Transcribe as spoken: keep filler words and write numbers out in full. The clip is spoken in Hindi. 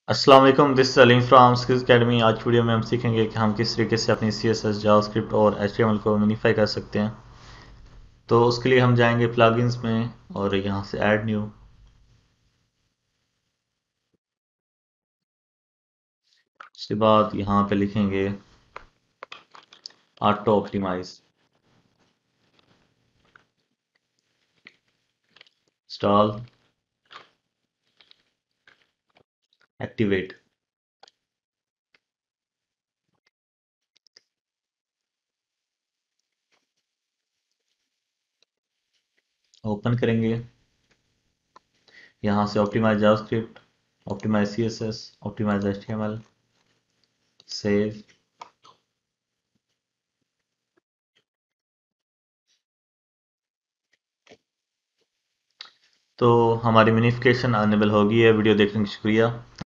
अस्सलाम वालेकुम, this is Aleem from skills academy. आज की वीडियो में हम सीखेंगे कि हम किस तरीके से अपनी सी एस एस जावास्क्रिप्ट और एच टी एम एल को मिनीफाई कर सकते हैं। तो उसके लिए हम जाएंगे प्लगइन्स में और यहाँ से ऐड न्यू। उसके बाद यहाँ पे लिखेंगे auto optimize install activate. Open करेंगे, यहाँ से optimize JavaScript, optimize C S S, optimize H T M L, save. तो हमारी मिनिफिकेशन अनेबल होगी है। वीडियो देखने का शुक्रिया।